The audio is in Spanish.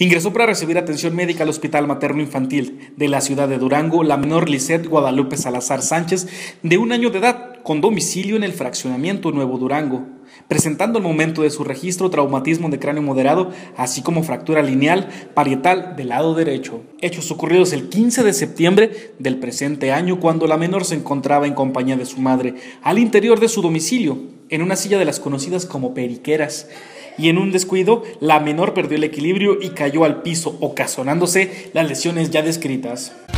Ingresó para recibir atención médica al Hospital Materno Infantil de la ciudad de Durango la menor Lisette Guadalupe Salazar Sánchez, de 1 año de edad, con domicilio en el fraccionamiento Nuevo Durango, presentando al momento de su registro traumatismo de cráneo moderado, así como fractura lineal parietal del lado derecho. Hechos ocurridos el 15 de septiembre del presente año, cuando la menor se encontraba en compañía de su madre al interior de su domicilio, en una silla de las conocidas como periqueras, y en un descuido, la menor perdió el equilibrio y cayó al piso, ocasionándose las lesiones ya descritas.